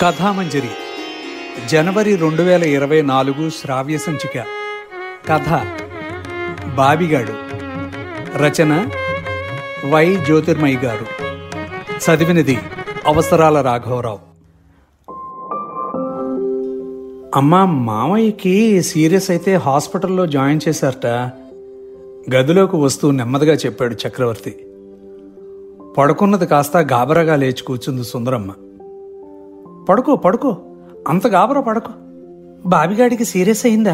కథామంజరి జనవరి 2024 శ్రావ్య సంచిక. కథ బాబిగాడు. రచన వై జ్యోతిర్మయి గారు. చదివినది అవసరాల రాఘవరావు. అమ్మా, మామయ్యకి సీరియస్ అయితే హాస్పిటల్లో జాయిన్ చేశారట. గదిలోకి వస్తూ నెమ్మదిగా చెప్పాడు చక్రవర్తి. పడుకున్నది కాస్త గాబరాగా లేచి కూర్చుంది సుందరమ్మ. పడుకో పడుకో, అంత గాబరా పడుకో. బాబిగాడికి సీరియస్ అయిందా?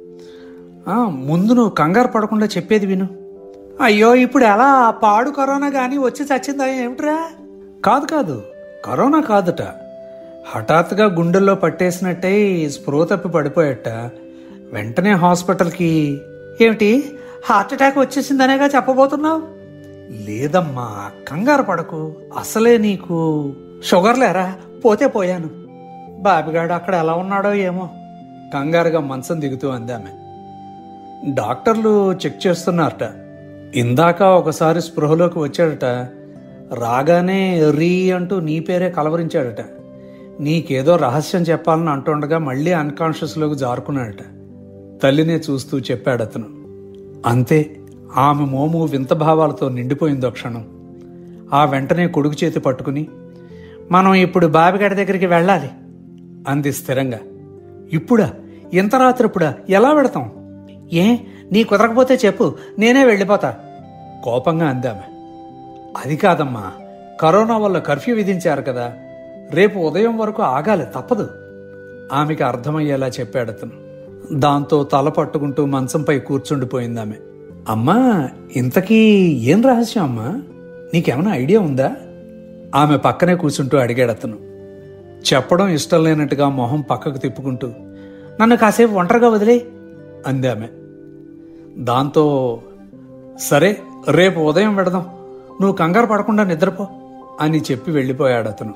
ముందు నువ్వు కంగారు పడకుండా చెప్పేది విను. అయ్యో, ఇప్పుడు ఎలా? పాడు కరోనా గాని వచ్చి చచ్చిందా ఏమిట్రా? కాదు కాదు, కరోనా కాదుట. హఠాత్తుగా గుండెల్లో పట్టేసినట్టే స్పృహ తప్పి పడిపోయట. వెంటనే హాస్పిటల్కి. ఏమిటి, హార్ట్ అటాక్ వచ్చేసిందనేగా చెప్పబోతున్నావు? లేదమ్మా, కంగారు పడకు. అసలే నీకు షుగర్ లేరా? పోతే పోయాను. బాబిగాడు అక్కడ ఎలా ఉన్నాడో ఏమో, కంగారుగా మంచం దిగుతూ అందామె. డాక్టర్లు చెక్ చేస్తున్నారట. ఇందాక ఒకసారి స్పృహలోకి వచ్చాడట. రాగానే రీ అంటూ నీ పేరే కలవరించాడట. నీకేదో రహస్యం చెప్పాలని అంటుండగా మళ్ళీ అన్కాన్షియస్లోకి జారుకున్నాడట. తల్లినే చూస్తూ చెప్పాడతను. అంతే, ఆమె మోము వింత భావాలతో నిండిపోయిందో క్షణం. ఆ వెంటనే కొడుకు చేతి పట్టుకుని, మనం ఇప్పుడు బాబిగాడి దగ్గరికి వెళ్ళాలి అంది స్థిరంగా. ఇప్పుడా? ఇంత రాత్రిప్పుడా? ఎలా వెళతాం? ఏ, నీ కుదరకపోతే చెప్పు, నేనే వెళ్ళిపోతా కోపంగా అందామె. అది కాదమ్మా, కరోనా వల్ల కర్ఫ్యూ విధించారు కదా, రేపు ఉదయం వరకు ఆగాలి, తప్పదు ఆమెకి అర్థమయ్యేలా చెప్పాడతను. దాంతో తల పట్టుకుంటూ మంచంపై కూర్చుండిపోయిందామె. అమ్మా, ఇంతకీ ఏం రహస్యం అమ్మా? నీకేమైనా ఐడియా ఉందా? ఆమె పక్కనే కూర్చుంటూ అడిగాడతను. చెప్పడం ఇష్టం లేనట్టుగా మొహం పక్కకు తిప్పుకుంటూ, నన్ను కాసేపు ఒంటరిగా వదిలే అందామె. దాంతో సరే, రేపు ఉదయం వెడదాం, నువ్వు కంగారు పడకుండా నిద్రపో అని చెప్పి వెళ్ళిపోయాడతను.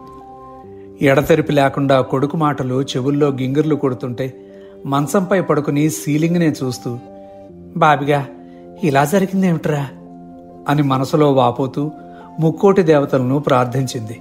ఎడతెరిపి లేకుండా కొడుకు మాటలు చెవుల్లో గింగిర్లు కొడుతుంటే మంచంపై పడుకుని సీలింగ్నే చూస్తూ, బాబిగా ఇలా జరిగిందేమిట్రా అని మనసులో వాపోతూ ముక్కోటి దేవతలను ప్రార్థించింది.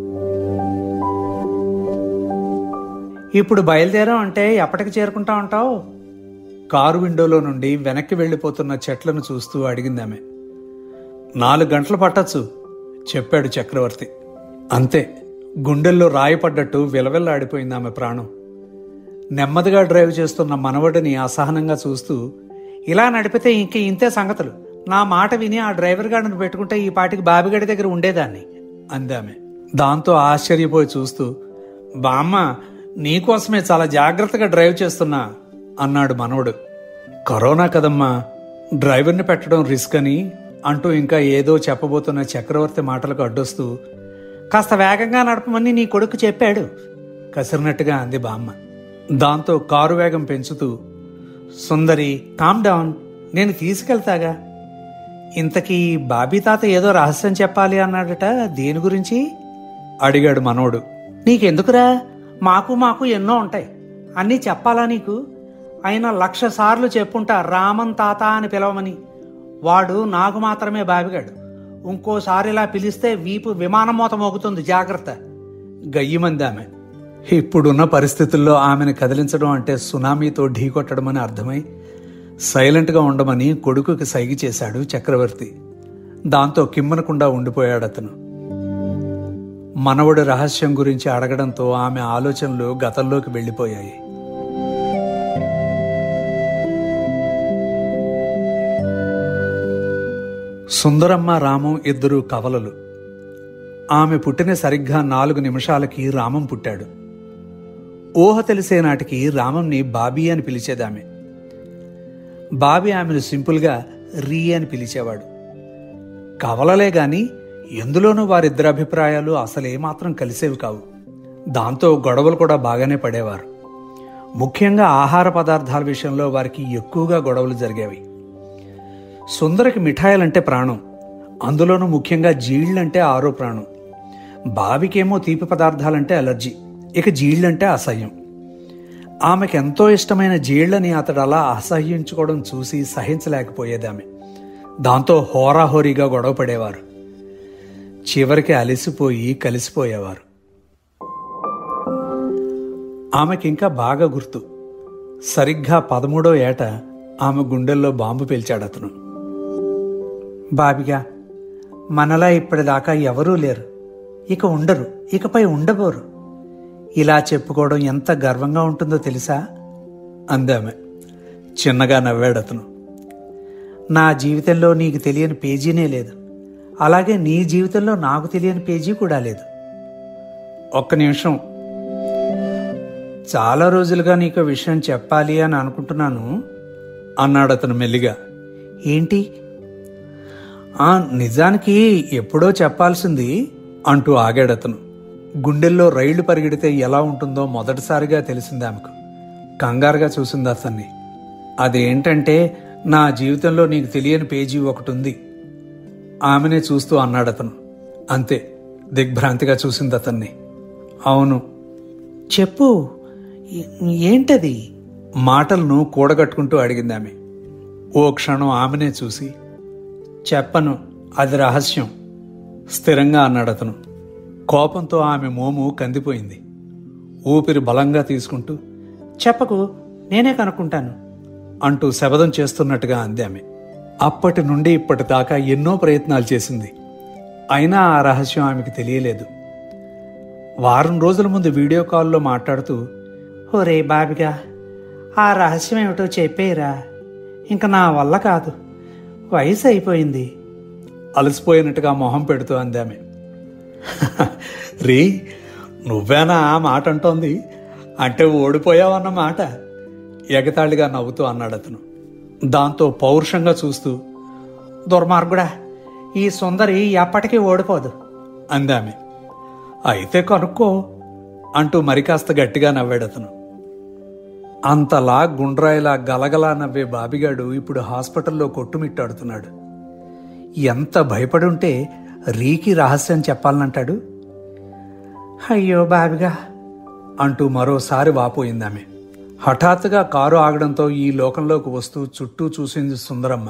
ఇప్పుడు బయలుదేరాం అంటే ఎప్పటికి చేరుకుంటా ఉంటావు? కారు విండోలో నుండి వెనక్కి వెళ్ళిపోతున్న చెట్లను చూస్తూ అడిగిందామె. 4 గంటలు పట్టచ్చు చెప్పాడు చక్రవర్తి. అంతే, గుండెల్లో రాయి పడ్డట్టు విలవిల్లాడిపోయింది ఆమె ప్రాణం. నెమ్మదిగా డ్రైవ్ చేస్తున్న మనవడిని అసహనంగా చూస్తూ, ఇలా నడిపితే ఇంతే సంగతులు. నా మాట విని ఆ డ్రైవర్ గాడిని పెట్టుకుంటే ఈ పాటికి బాబిగడి దగ్గర ఉండేదాన్ని అందామె. దాంతో ఆశ్చర్యపోయి చూస్తూ, బామ్మ, నీకోసమే చాలా జాగ్రత్తగా డ్రైవ్ చేస్తున్నా అన్నాడు మనవడు. కరోనా కదమ్మా, డ్రైవర్ని పెట్టడం రిస్క్ అని అంటూ ఇంకా ఏదో చెప్పబోతున్న చక్రవర్తి మాటలకు అడ్డొస్తూ, కాస్త వేగంగా నడపమని నీ కొడుకు చెప్పాడు కసిరినట్టుగా అంది బామ్మ. దాంతో కారు వేగం పెంచుతూ, సుందరి, కామ్ డౌన్, నేను తీసుకెళ్తాగా. ఇంతకీ బాబీ తాత ఏదో రహస్యం చెప్పాలి అన్నాడట, దేని గురించి అడిగాడు మనోడు. నీకెందుకురా, మాకు ఎన్నో ఉంటాయి, అన్నీ చెప్పాలా నీకు? అయినా 1,00,000 సార్లు చెప్పుంటా రామన్ తాత అని పిలవమని. వాడు నాకు మాత్రమే బాబిగాడు. ఇంకోసారి ఇలా పిలిస్తే వీపు విమానం మోత మోగుతుంది, జాగ్రత్త గయ్యమందామె. ఇప్పుడున్న పరిస్థితుల్లో ఆమెను కదిలించడం అంటే సునామీతో ఢీకొట్టడం అని అర్థమై సైలెంట్గా ఉండమని కొడుకుకి సైగ చేశాడు చక్రవర్తి. దాంతో కిమ్మనకుండా ఉండిపోయాడతను. మనవడి రహస్యం గురించి అడగడంతో ఆమె ఆలోచనలు గతంలోకి వెళ్ళిపోయాయి. సుందరమ్మ, రామం ఇద్దరు కవలలు. ఆమె పుట్టిన సరిగ్గా 4 నిమిషాలకి రామం పుట్టాడు. ఊహ తెలిసే నాటికి రామంని బాబీ అని పిలిచేదామె. బాబీ ఆమెను సింపుల్గా రీ అని పిలిచేవాడు. కవలలే గాని ఎందులోనూ వారిద్దరి అభిప్రాయాలు అసలేమాత్రం కలిసేవి కావు. దాంతో గొడవలు కూడా బాగానే పడేవారు. ముఖ్యంగా ఆహార పదార్థాల విషయంలో వారికి ఎక్కువగా గొడవలు జరిగేవి. సుందరికి మిఠాయిలంటే ప్రాణం, అందులోనూ ముఖ్యంగా జీళ్లంటే ఆరో ప్రాణం. బాబీకేమో తీపి పదార్థాలంటే అలర్జీ, ఇక జీళ్లంటే అసహ్యం. ఆమెకెంతో ఇష్టమైన జీళ్లని అతడు అలా అసహ్యించుకోవడం చూసి సహించలేకపోయేదామె. దాంతో హోరాహోరీగా గొడవ పడేవారు. చివరికి అలసిపోయి కలిసిపోయేవారు. ఆమెకింకా బాగా గుర్తు. సరిగ్గా 13వ ఏట ఆమె గుండెల్లో బాంబు పేల్చాడతను. బాబిగా, మనలా ఇప్పటిదాకా ఎవరూ లేరు, ఇక ఉండరు, ఇకపై ఉండబోరు. ఇలా చెప్పుకోవడం ఎంత గర్వంగా ఉంటుందో తెలుసా అందామె. చిన్నగా నవ్వాడతను. నా జీవితంలో నీకు తెలియని పేజీనే లేదు, అలాగే నీ జీవితంలో నాకు తెలియని పేజీ కూడా లేదు. ఒక్క నిమిషం, చాలా రోజులుగా నీకు విషయం చెప్పాలి అని అనుకుంటున్నాను అన్నాడతను మెల్లిగా. ఏంటి? నిజానికి ఎప్పుడో చెప్పాల్సింది అంటూ ఆగాడతను. గుండెల్లో రైళ్లు పరిగెడితే ఎలా ఉంటుందో మొదటిసారిగా తెలిసింది ఆమెకు. కంగారుగా చూసింది అతన్ని. అదేంటంటే, నా జీవితంలో నీకు తెలియని పేజీ ఒకటి ఉంది. ఆమెనే చూస్తూ అన్నాడతను. అంతే, దిగ్భ్రాంతిగా చూసింది అతన్ని. అవును, చెప్పు, ఏంటది? మాటలను కూడగట్టుకుంటూ అడిగింది ఆమె. ఓ క్షణం ఆమెనే చూసి, చెప్పను, అది రహస్యం స్థిరంగా అన్నాడతను. కోపంతో ఆమె మోము కందిపోయింది. ఊపిరి బలంగా తీసుకుంటూ, చెప్పకు, నేనే కనుక్కుంటాను అంటూ శబదం చేస్తున్నట్టుగా అంది ఆమె. అప్పటి నుండి ఇప్పటిదాకా ఎన్నో ప్రయత్నాలు చేసింది. అయినా ఆ రహస్యం ఆమెకు తెలియలేదు. వారం రోజుల ముందు వీడియో కాల్లో మాట్లాడుతూ, ఓరే బాబిగా, ఆ రహస్యం ఏమిటో చెప్పేరా, ఇంక నా వల్ల కాదు, వయసు అయిపోయింది అలసిపోయినట్టుగా మొహం పెడుతూ అందామె. రీ, నువ్వేనా ఆ మాట అంటోంది? అంటే ఓడిపోయావన్నమాట ఎగతాళిగా నవ్వుతూ అన్నాడతను. దాంతో పౌరుషంగా చూస్తూ, దుర్మార్గుడా, ఈ సుందరి ఎప్పటికీ ఓడిపోదు అందామె. అయితే కనుక్కో అంటూ మరికాస్త గట్టిగా నవ్వాడతను. అంతలా గుండ్రాయిలా గలగలా నవ్వే బాబిగాడు ఇప్పుడు హాస్పిటల్లో కొట్టుమిట్టాడుతున్నాడు. ఎంత భయపడుంటే రీకి రహస్యం చెప్పాలనంటాడు. అయ్యో బాబిగా అంటూ మరోసారి వాపోయిందామె. హఠాత్తుగా కారు ఆగడంతో ఈ లోకంలోకి వస్తూ చుట్టూ చూసింది సుందరమ్మ.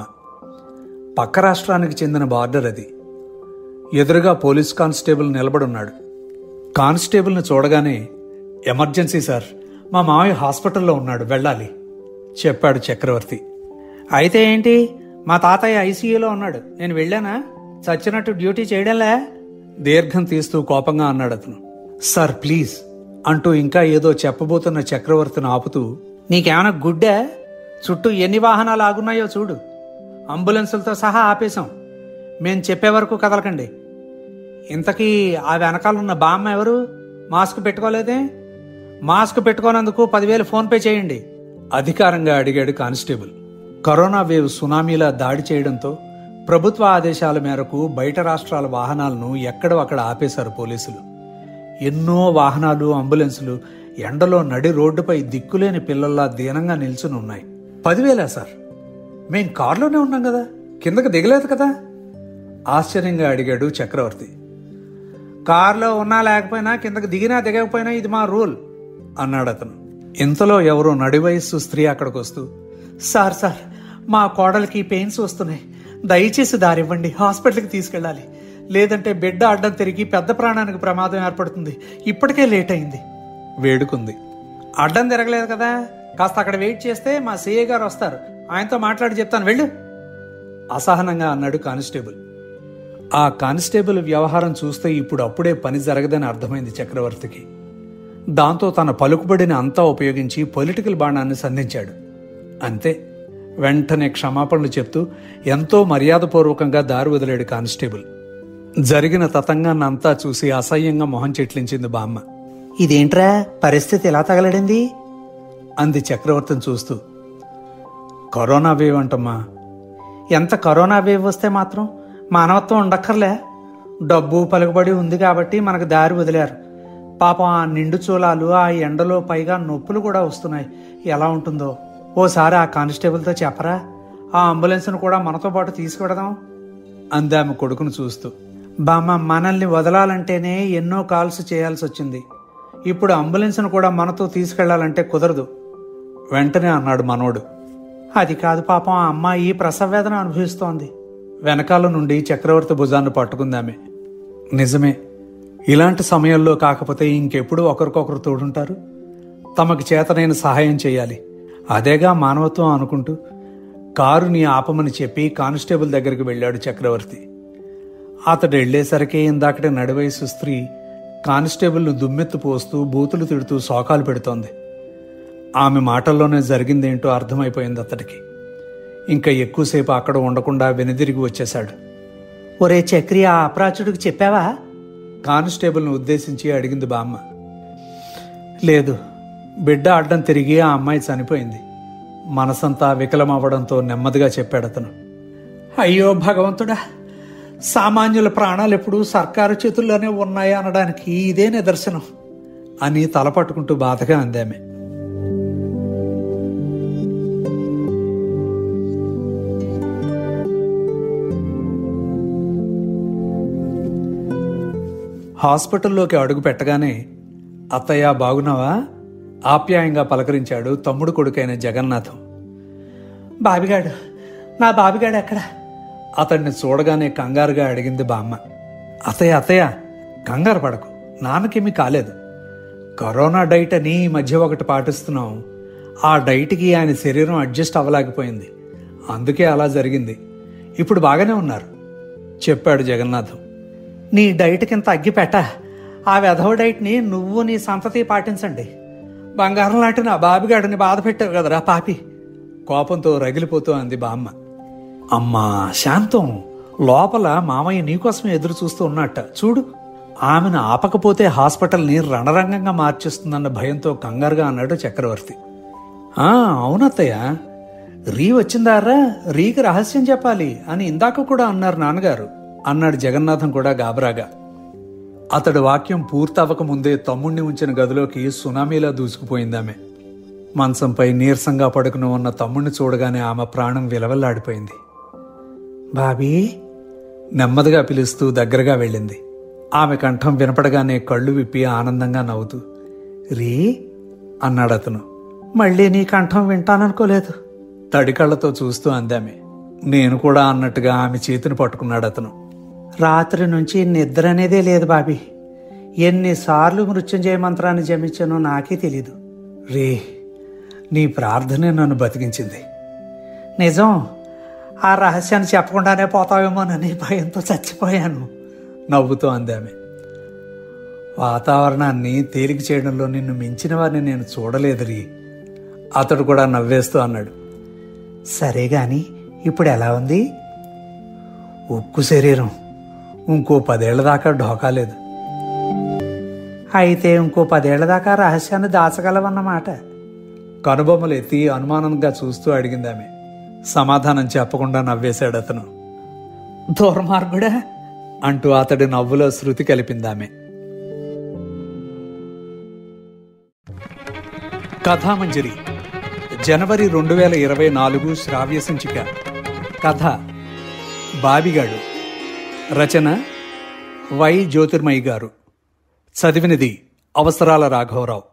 పక్క రాష్ట్రానికి చెందిన బార్డర్ అది. ఎదురుగా పోలీస్ కానిస్టేబుల్ నిలబడున్నాడు. కానిస్టేబుల్ని చూడగానే, ఎమర్జెన్సీ సార్, మా మావయ్య హాస్పిటల్లో ఉన్నాడు, వెళ్ళాలి చెప్పాడు చక్రవర్తి. అయితే ఏంటి, మా తాతయ్య ఐసీయూలో ఉన్నాడు, నేను వెళ్ళానా? చచ్చినట్టు డ్యూటీ చేయడంలే దీర్ఘం తీస్తూ కోపంగా అన్నాడు అతను. సార్ ప్లీజ్ అంటూ ఇంకా ఏదో చెప్పబోతున్న చక్రవర్తిని ఆపుతూ, నీకేమైనా గుడ్డే? చుట్టూ ఎన్ని వాహనాలు ఆగున్నాయో చూడు, అంబులెన్సులతో సహా ఆపేశాం, మేం చెప్పే వరకు కదలకండి. ఇంతకీ ఆ వెనకాలన్న బామ్మ ఎవరు? మాస్క్ పెట్టుకోలేదే? మాస్క్ పెట్టుకోనందుకు 10,000 ఫోన్పే చేయండి అధికారంగా అడిగాడు కానిస్టేబుల్. కరోనా వేవ్ సునామీలా దాడి చేయడంతో ప్రభుత్వ ఆదేశాల మేరకు బయట రాష్ట్రాల వాహనాలను ఎక్కడో అక్కడ ఆపేశారు పోలీసులు. ఎన్నో వాహనాలు, అంబులెన్సులు ఎండలో నడి రోడ్డుపై దిక్కులేని పిల్లల్లా దీనంగా నిల్చుని ఉన్నాయి. 10,000 సార్? మేం కారులోనే ఉన్నాం కదా, కిందకు దిగలేదు కదా ఆశ్చర్యంగా అడిగాడు చక్రవర్తి. కారులో ఉన్నా లేకపోయినా, కిందకు దిగినా దిగకపోయినా ఇది మా రూల్ అన్నాడు అతను. ఇంతలో ఎవరో నడివయస్సు స్త్రీ అక్కడికి వస్తూ, సార్ సార్, మా కోడలికి పెయిన్స్ వస్తున్నాయి, దయచేసి దారివ్వండి, హాస్పిటల్కి తీసుకెళ్ళాలి, లేదంటే బిడ్డ అడ్డం తిరిగి పెద్ద ప్రాణానికి ప్రమాదం ఏర్పడుతుంది, ఇప్పటికే లేట్ అయింది వేడుకుంది. అడ్డం తిరగలేదు కదా, కాస్త అక్కడ వెయిట్ చేస్తే మా సిఐ గారు వస్తారు, ఆయనతో మాట్లాడి చెప్తాను, వెళ్ళు అసహనంగా అన్నాడు కానిస్టేబుల్. ఆ కానిస్టేబుల్ వ్యవహారం చూస్తే ఇప్పుడు అప్పుడే పని జరగదని అర్థమైంది చక్రవర్తికి. దాంతో తన పలుకుబడిని అంతా ఉపయోగించి పొలిటికల్ బాణాన్ని సంధించాడు. అంతే, వెంటనే క్షమాపణలు చెప్తూ ఎంతో మర్యాదపూర్వకంగా దారి వదిలాడు కానిస్టేబుల్. జరిగిన తతంగాన్ని అంతా చూసి అసహ్యంగా మొహం చెట్లించింది బామ్మ. ఇదేంట్రా పరిస్థితి ఎలా తగలడింది అంది చక్రవర్తిని చూస్తూ. కరోనా వేవ్ అంటమ్మా. ఎంత కరోనా వేవ్ వస్తే మాత్రం మానవత్వం ఉండక్కర్లే, డబ్బు పలుకుబడి ఉంది కాబట్టి మనకు దారి వదిలారు. పాపం ఆ నిండు చూలాలు, ఆ ఎండలో పైగా నొప్పులు కూడా వస్తున్నాయి, ఎలా ఉంటుందో ఓసారి ఆ కానిస్టేబుల్తో చెప్పరా, ఆ అంబులెన్స్ను కూడా మనతో పాటు తీసుకువెడదాం అంది ఆమె కొడుకును చూస్తూ. బామ్మ, మనల్ని వదలాలంటేనే ఎన్నో కాల్స్ చేయాల్సి వచ్చింది, ఇప్పుడు అంబులెన్స్ను కూడా మనతో తీసుకెళ్లాలంటే కుదరదు వెంటనే అన్నాడు మనోడు. అది కాదు పాపం, ఆ అమ్మాయి ప్రసవ వేదన అనుభవిస్తోంది వెనకాల నుండి చక్రవర్తి భుజాన్ని పట్టుకుందామె. నిజమే, ఇలాంటి సమయంలో కాకపోతే ఇంకెప్పుడు ఒకరికొకరు తోడుంటారు. తమకు చేతనైన సహాయం చేయాలి, అదేగా మానవత్వం అనుకుంటూ కారుని ఆపమని చెప్పి కానిస్టేబుల్ దగ్గరికి వెళ్ళాడు చక్రవర్తి. అతడు వెళ్లేసరికి ఇందాకటే నడివయసు స్త్రీ కానిస్టేబుల్ను దుమ్మెత్తు పోస్తూ బూతులు తిడుతూ శోకాలు పెడుతోంది. ఆమె మాటల్లోనే జరిగిందేంటో అర్థమైపోయింది అతడికి. ఇంకా ఎక్కువసేపు అక్కడ ఉండకుండా వెనుదిరిగి వచ్చేశాడు. ఒరే చక్రి, ఆ అప్రాచుడికి చెప్పావా? కానిస్టేబుల్ను ఉద్దేశించి అడిగింది బామ్మ. లేదు, బిడ్డ అడ్డం తిరిగి ఆ అమ్మాయి చనిపోయింది. మనసంతా వికలమవ్వడంతో నెమ్మదిగా చెప్పాడతను. అయ్యో భగవంతుడా, సామాన్యుల ప్రాణాలు ఎప్పుడూ సర్కారు చేతుల్లోనే ఉన్నాయా అనడానికి ఇదే నిదర్శనం అని తలపట్టుకుంటూ బాధగా అందామె. హాస్పిటల్లోకి అడుగు పెట్టగానే అత్తయ్య బాగున్నావా? ఆప్యాయంగా పలకరించాడు తమ్ముడు కొడుకైన జగన్నాథం. బాబిగాడు, నా బాబిగాడు ఎక్కడ? అతడిని చూడగానే కంగారుగా అడిగింది బామ్మ. అత్తయ్య అత్తయ్య, కంగారు పడకు, నాన్నకేమీ కాలేదు. కరోనా డైట్ అని ఈ మధ్య ఒకటి పాటిస్తున్నాం. ఆ డైట్కి ఆయన శరీరం అడ్జస్ట్ అవ్వలేకపోయింది, అందుకే అలా జరిగింది. ఇప్పుడు బాగానే ఉన్నారు చెప్పాడు జగన్నాథం. నీ డైట్ కింద తగ్గి పెట్ట, ఆ వెధవ డైట్ని నువ్వు నీ సంతతి పాటించండి. బంగారం లాంటి నా బాబిగాడిని బాధ పెట్టావు కదరా పాపి, కోపంతో రగిలిపోతూ అంది బామ్మ. అమ్మా శాంతం, లోపల మామయ్య నీకోసమే ఎదురు చూస్తూ ఉన్నట్ట చూడు. ఆమెను ఆపకపోతే హాస్పిటల్ని రణరంగంగా మార్చేస్తుందన్న భయంతో కంగారుగా అన్నాడు చక్రవర్తి. అవునత్తయ్య, రీ వచ్చిందారా, రీకి రహస్యం చెప్పాలి అని ఇందాక కూడా అన్నారు నాన్నగారు అన్నాడు జగన్నాథం కూడా గాబరాగా. అతడి వాక్యం పూర్తవక ముందే తమ్ముణ్ణి ఉంచిన గదిలోకి సునామీలా దూసుకుపోయిందామె. మంచంపై నీరసంగా పడుకుని ఉన్న తమ్ముణ్ణి చూడగానే ఆమె ప్రాణం విలవల్లాడిపోయింది. బాబీ నెమ్మదిగా పిలుస్తూ దగ్గరగా వెళ్ళింది. ఆమె కంఠం వినపడగానే కళ్ళు విప్పి ఆనందంగా నవ్వుతూ రీ అన్నాడతను. మళ్ళీ నీ కంఠం వింటాననుకోలేదు తడి కళ్ళతో చూస్తూ అందామె. నేను కూడా అన్నట్టుగా ఆమె చేతిని పట్టుకున్నాడతను. రాత్రి నుంచి నిద్ర అనేదే లేదు బాబీ. ఎన్నిసార్లు మృత్యుంజయ మంత్రాన్ని జపించానో నాకే తెలీదు. రే, నీ ప్రార్థనే నన్ను బతికించింది. నిజం, ఆ రహస్యాన్ని చెప్పకుండానే పోతావేమోనని భయంతో చచ్చిపోయాను నవ్వుతూ అందామె. వాతావరణాన్ని తేలిక చేయడంలో నిన్ను మించిన వారిని నేను చూడలేదు రీ అతడు కూడా నవ్వేస్తూ అన్నాడు. సరే గాని ఇప్పుడు ఎలా ఉంది? ఉక్కు శరీరం, ఇంకో 10 ఏళ్ల దాకా ఢోకాలేదు. అయితే ఇంకో 10 ఏళ్ల దాకా రహస్యాన్ని దాచగలవన్నమాట. కనుబొమ్మలు ఎత్తి అనుమానంగా చూస్తూ అడిగిందామె. సమాధానం చెప్పకుండా నవ్వేశాడు అతను. దుర్మార్గుడా అంటూ అతడి నవ్వులో శృతి కలిపిందామె. కథామంజరి జనవరి 2024 శ్రావ్య సంచిక. కథ బాబిగాడు. రచన వై జ్యోతిర్మయి గారు. చదివినది అవసరాల రాఘవరావు.